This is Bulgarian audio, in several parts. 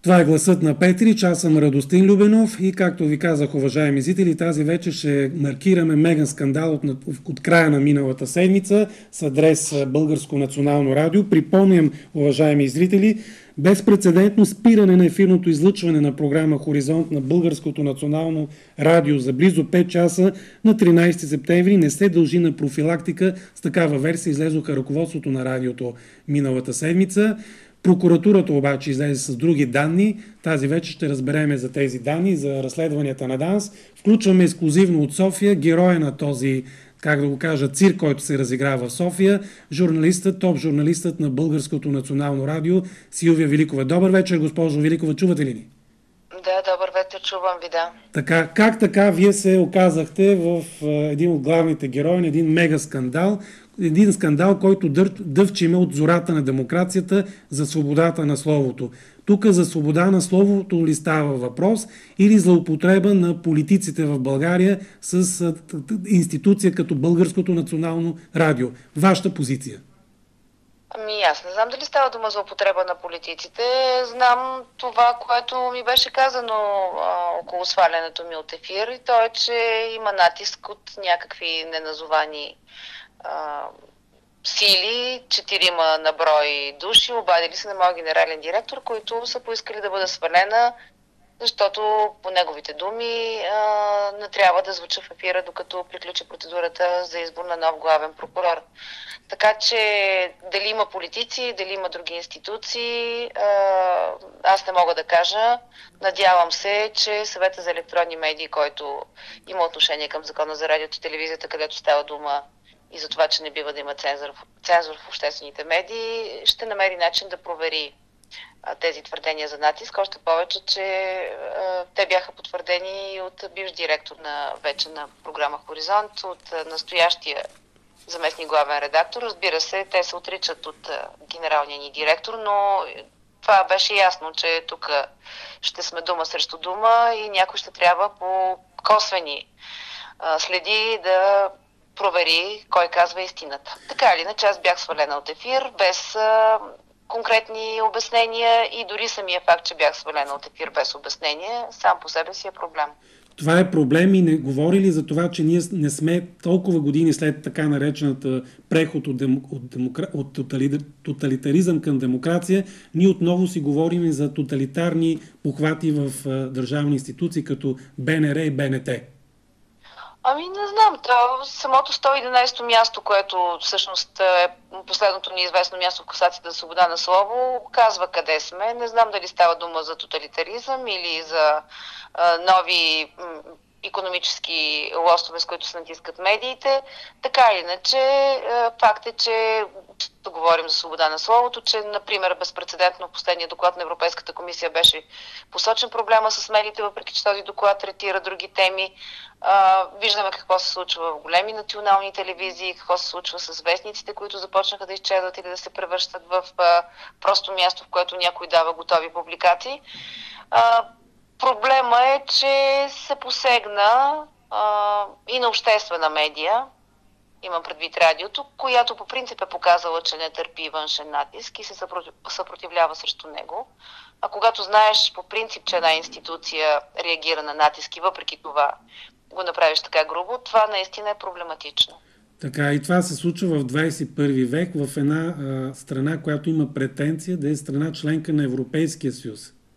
Това е гласът на Петрич, аз съм Радостин Любенов и както ви казах, уважаеми зрители, тази вечер ще маркираме мега скандал от края на миналата седмица с адрес Българско национално радио. Припомням, уважаеми зрители, безпрецедентно спиране на ефирното излъчване на програма Хоризонт на Българското национално радио за близо 5 часа на 13 септември не се дължи на профилактика. С такава версия излезоха ръководството на радиото миналата седмица. Прокуратурата обаче излезе с други данни. Тази вечер ще разбереме за тези данни, за разследванията на ДАНС. Включваме ексклюзивно от София героя на този, как да го кажа, цирк, който се разиграва в София, журналистът, топ журналистът на Българското национално радио Силвия Великова. Добър вечер, госпожо Великова, чувате ли ни? Да, добър вечер, чувам ви, да. Така, как така вие се оказахте в един от главните герои на един мега скандал, един скандал, който дъвчиме от зората на демокрацията за свободата на словото. Тук за свобода на словото ли става въпрос или злоупотреба на политиците в България с институция като Българското национално радио? Вашата позиция? Аз не знам дали става дума за употреба на политиците. Знам това, което ми беше казано около свалянето ми от ефир, и то е, че има натиск от някакви неназовани сили, 4 на брой души, обадили се на моя генерален директор, които са поискали да бъда свалена, защото по неговите думи не трябва да звуча в ефира, докато приключи процедурата за избор на нов главен прокурор. Така че дали има политици, дали има други институции, аз не мога да кажа. Надявам се, че Съвета за електронни медии, който има отношение към Закона за радиото и телевизията, където става дума и за това, че не бива да има цензур в обществените медии, ще намери начин да провери тези твърдения за натиск. Още повече, че те бяха потвърдени и от бивш директор вече на програма Хоризонт, от настоящия заместник главен редактор. Разбира се, те се отричат от генералния ни директор, но това беше ясно, че тук ще сме дума срещу дума и някой ще трябва по косвени следи да провери кой казва истината. Така или иначе, аз бях свалена от ефир без конкретни обяснения и дори самия факт, че бях свалена от ефир без обяснение, сам по себе си е проблем. Това е проблем и не говори ли за това, че ние не сме толкова години след така наречената преход от тоталитаризъм към демокрация, ние отново си говорим за тоталитарни похвати в държавни институции като БНР и БНТ? Не знам. Самото 111-то място, което всъщност е последното неизвестно място в класацията за свобода на слово, казва къде сме. Не знам дали става дума за тоталитаризъм или за нови икономически лостове, с които се натискат медиите. Така или иначе, факт е, че говорим за свобода на словото, че, например, безпрецедентно последния доклад на Европейската комисия беше посочен проблема с медиите, въпреки че този доклад третира други теми. Виждаме какво се случва в големи национални телевизии, какво се случва с вестниците, които започнаха да изчезват или да се превръщат в просто място, в което някой дава готови публикации. Проблема е, че се посегна и на обществена медия, имам предвид радиото, която по принцип е показала, че не търпи външен натиск и се съпротивлява срещу него. А когато знаеш по принцип, че една институция реагира на натиски, въпреки това го направиш така грубо, това наистина е проблематично. Така, и това се случва в 21 век, в една страна, която има претенция да е страна членка на Европейския съюз.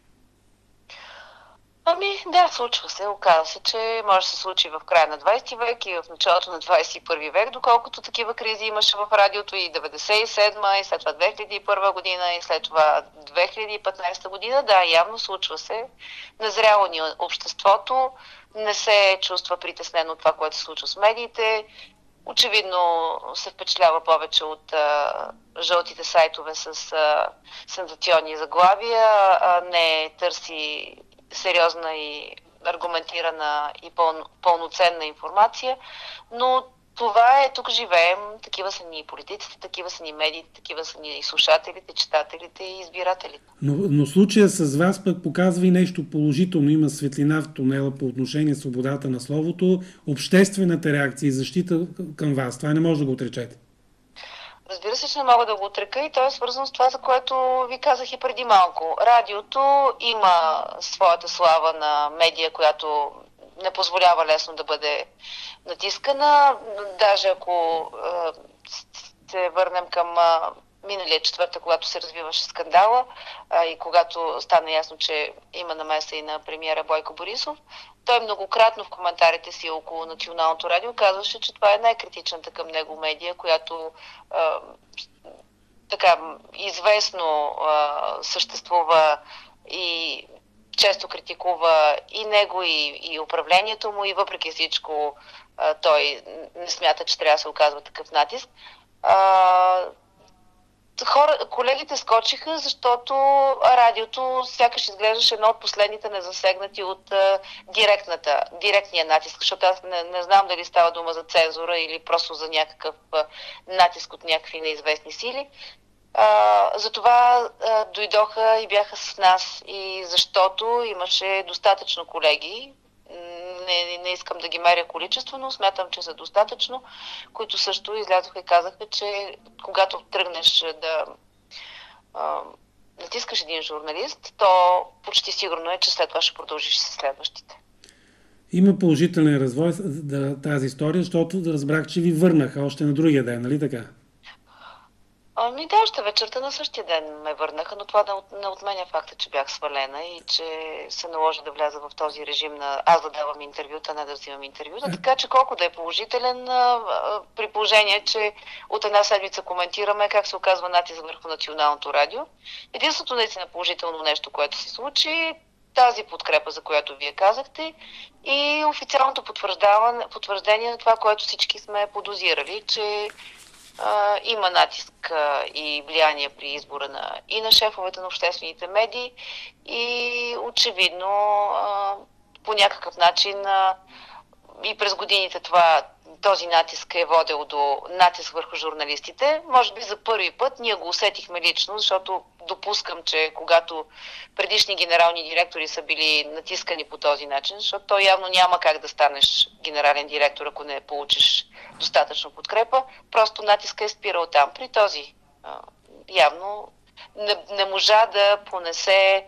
Да, случва се. Оказва се, че може да се случи в края на 20 век и в началото на 21 век, доколкото такива кризи имаше в радиото и 97 и след това 2001 година и след това 2015 година. Да, явно случва се. Назряло ни обществото, не се чувства притеснено от това, което се случва с медиите. Очевидно се впечатлява повече от жълтите сайтове с сензационни заглавия, а не търси сериозна и аргументирана и пълноценна информация, но това е, тук живеем, такива са ни политиците, такива са ни медиите, такива са ни и слушателите, читателите и избирателите. Но случая с вас пък показва и нещо положително, има светлина в тунела по отношение свободата на словото, обществената реакция и защита към вас, това не може да го отречете. Разбира се, че не мога да го отрека и то е свързано с това, за което ви казах и преди малко. Радиото има своята слава на медия, която не позволява лесно да бъде натискана. Даже ако се върнем към миналия четвъртък, когато се развиваше скандала и когато стана ясно, че има намеса и на премиера Бойко Борисов, той многократно в коментарите си около Националното радио казваше, че това е най-критичната към него медия, която така известно съществува и често критикува и него, и управлението му, и въпреки всичко той не смята, че трябва да се оказва такъв натиск. Колегите скочиха, защото радиото сякаш изглеждаше едно от последните незасегнати от директния натиск, защото аз не знам дали става дума за цензура или просто за някакъв натиск от някакви неизвестни сили. Затова дойдоха и бяха с нас и защото имаше достатъчно колеги, не искам да ги меря количествено, смятам, че са достатъчно, които също излязоха и казаха, че когато тръгнеш да натискаш един журналист, то почти сигурно е, че след това ще продължиш с следващите. Има положителен развой тази история, защото разбрах, че ви върнаха още на другия ден, нали така? Да, още вечерта на същия ден ме върнаха, но това не отменя факта, че бях свалена и че се наложи да вляза в този режим на аз да давам интервюта, не да взимам интервюта. Така че колко да е положителен, при положение, че от една седмица коментираме как се оказва натиск върху Националното радио. Единството наистина положително нещо, което се случи, тази подкрепа, за която вие казахте, и официалното потвърждение на това, което всички сме подозирали, че има натиск и влияние при избора и на шефовете на обществените медии и очевидно по някакъв начин и през годините този натиск е водил до натиск върху журналистите. Може би за първи път ние го усетихме лично, защото допускам, че когато предишни генерални директори са били натискани по този начин, защото то явно няма как да станеш генерален директор, ако не получиш достатъчно подкрепа, просто натиска е спирал там. При този явно не можа да понесе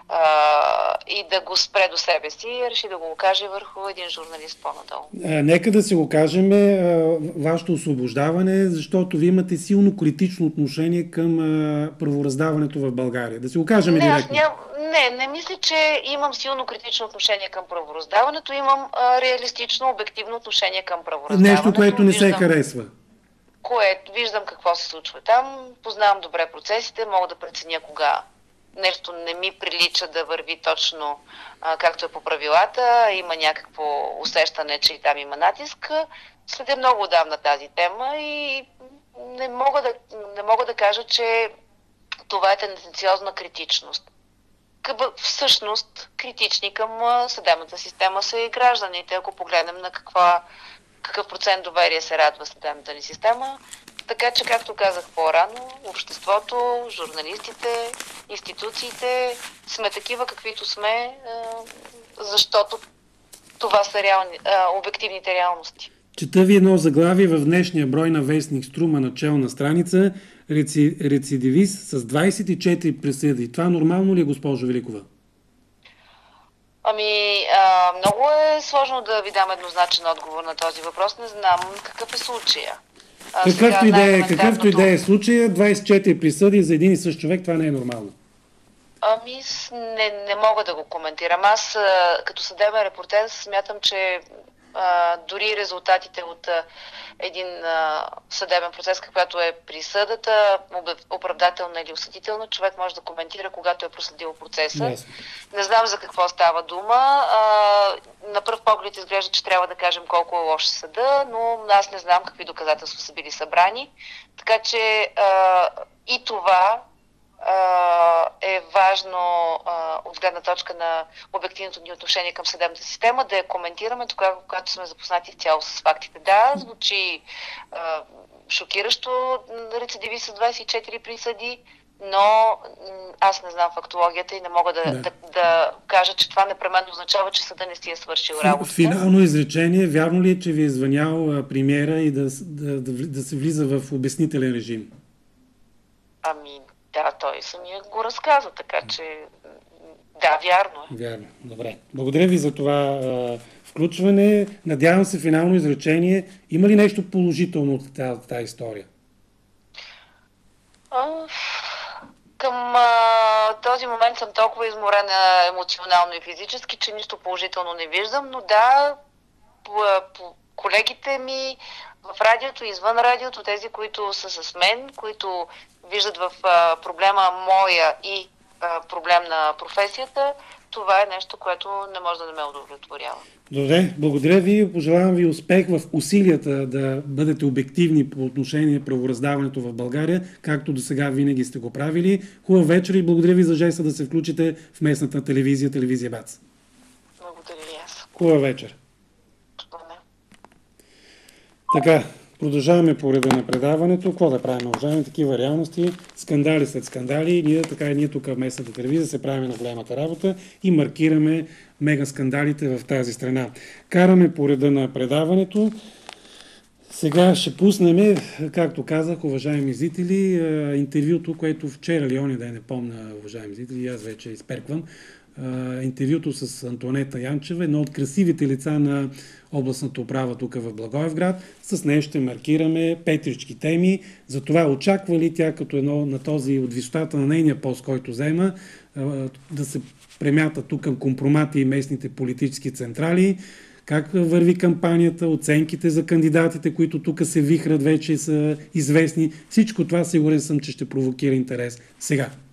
и да го спре до себе си и реши да го окаже върху един журналист по-надолу. Нека да си го кажем вашето освобождаване, защото вие имате силно критично отношение към правораздаването в България. Да си го кажем директно. Не мисля, че имам силно критично отношение към правораздаването, имам реалистично, обективно отношение към правораздаването. Нещо, което не се харесва. Виждам какво се случва там, познавам добре процесите, мога да преценя кога нещо не ми прилича да върви точно както е по правилата, има някакво усещане, че и там има натиск. Следя много отдавна тази тема и не мога да кажа, че това е тенденциозна критичност. Всъщност, критични към съдебната система са и гражданите, ако погледнем на какъв процент доверие се радва съдебната ни система. Така че, както казах по-рано, обществото, журналистите, институциите сме такива, каквито сме, защото това са обективните реалности. Чета ви едно заглавие в днешния брой на вестник Струма, начална страница, рецидивист с 24 присъди. Това нормално ли е, госпожо Великова? Много е сложно да ви дам еднозначен отговор на този въпрос. Не знам какъв е случая. Какъвто и да е случая, 24 присъди за един и същ човек, това не е нормално. Не мога да го коментирам. Аз като съдебен репортер смятам, че дори резултатите от един съдебен процес, каквато е присъдата, оправдателна или осъдителна, човек може да коментира, когато е проследил процеса. Yes. Не знам за какво става дума. На пръв поглед изглежда, че трябва да кажем колко е лош съда, но аз не знам какви доказателства са били събрани. Така че и това е важно от гледна точка на обективното ни отношение към съдебната система да я коментираме тогава, когато сме запознати цяло с фактите. Да, звучи шокиращо рецидиви с 24 присъди, но аз не знам фактологията и не мога Да. да кажа, че това непременно означава, че съда не си е свършил работата. Финално изречение, вярно ли е, че ви е звънял премиера и да се влиза в обяснителен режим? Ами да, той самия го разказа, така че да, вярно е. Вярно. Добре. Благодаря ви за това включване. Надявам се финално изречение. Има ли нещо положително от тази история? Към този момент съм толкова изморена емоционално и физически, че нищо положително не виждам, но да, по колегите ми в радиото и извън радиото, тези, които са с мен, които виждат в проблема моя и проблем на професията, това е нещо, което не може да не ме удовлетворява. Добре, благодаря ви. Пожелавам ви успех в усилията да бъдете обективни по отношение правораздаването в България, както до сега винаги сте го правили. Хубав вечер и благодаря ви за жеста да се включите в местната телевизия БАЦ. Благодаря и аз. Хубав вечер. Така, продължаваме по реда на предаването. Какво да правим? Уважаем такива реалности, скандали след скандали. Ние тук в местната телевизия се правим на голямата работа и маркираме мега скандалите в тази страна. Караме по реда на предаването. Сега ще пуснем, както казах, уважаеми зрители, интервюто, което вчера ли оня, да не помня, уважаеми зрители, аз вече изперквам, интервюто с Антоанета Янчева, едно от красивите лица на областната управа тук в Благоевград. С нея ще маркираме петрички теми. Затова очаква ли тя като едно на този от висотата на нейния пост, който взема, да се премята тук към компромати и местните политически централи, как върви кампанията, оценките за кандидатите, които тук се вихрат, вече са известни. Всичко това сигурен съм, че ще провокира интерес. Сега